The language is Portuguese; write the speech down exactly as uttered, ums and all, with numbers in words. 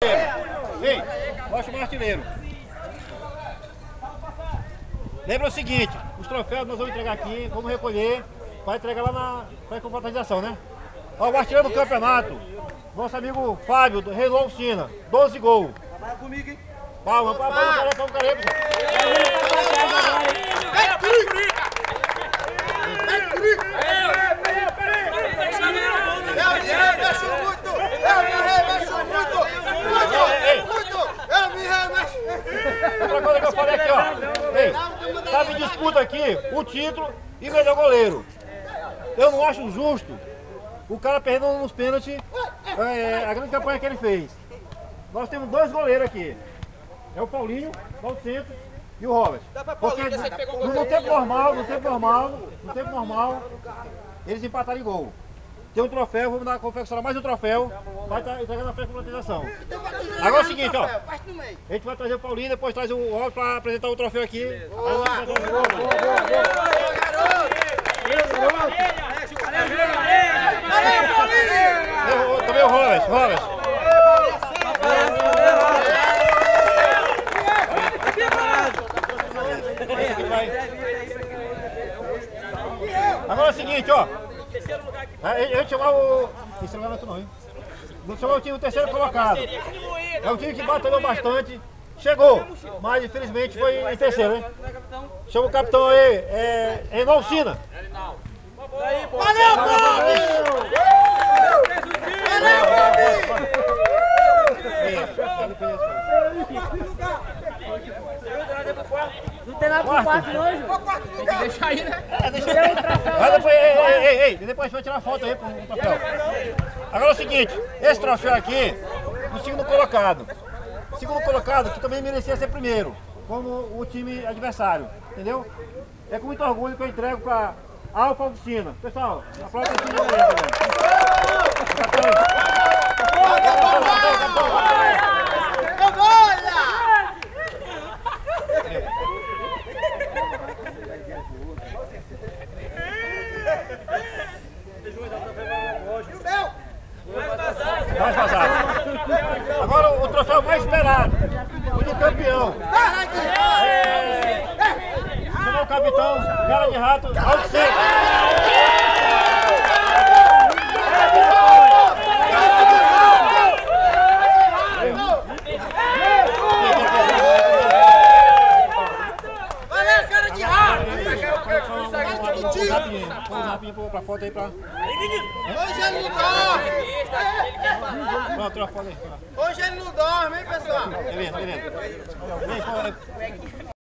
artilheiro. Ei, pode chamar artilheiro. Lembra o seguinte, os troféus nós vamos entregar aqui, vamos recolher, vai entregar lá na pra confraternização, né? Ó, o artilheiro do campeonato, nosso amigo Fábio, do Renault Oficina, doze gols. Trabalha comigo, hein? Palma, palma, palma, palma, palma, outra coisa que eu falei aqui, ó. Ei, tava em disputa aqui o título e melhor goleiro. Eu não acho justo o cara perdendo nos pênaltis é, a grande campanha que ele fez. Nós temos dois goleiros aqui. É o Paulinho, o Centro e o Robert. Porque no, no tempo normal, no tempo normal, no tempo normal, eles empataram em gol. Tem um troféu, vamos dar confeccionar mais um troféu, vai estar entregando na festa de confraternização. Agora é o seguinte, ó. A gente vai trazer o Paulinho, depois traz o Robert para apresentar o troféu aqui. Boa, boa, boa, boa. Também o Robert, Robert. Agora é o seguinte, ó. Eu vou chamar o. Esse lugar não é tu não, hein? Vou chamar o time do terceiro colocado. É um time que batalhou bastante. Chegou, mas infelizmente foi em terceiro, hein? Chama o capitão aí, é. Renault Oficina. Valeu, Bob! Valeu, Bob! Não tem nada pro quarto hoje? Tem que deixar aí, né? É, deixa eu Mas depois, ei, ei, ei, ei, depois a gente vai tirar foto aí com o troféu. Agora é o seguinte, esse troféu aqui, o segundo colocado. O segundo colocado que também merecia ser primeiro, como o time adversário, entendeu? É com muito orgulho que eu entrego para Alfa Oficina. Pessoal, aplauda o time da galera também. Mais vazado. Agora o troféu mais esperado, o de campeão. É, chamou o capitão, cara de rato, ao centro. Vamos rapidinho pra foto aí pra... Hoje ele não dorme! Pronto, tira a foto aí. Hoje ele não dorme, hein, pessoal? Beleza, beleza.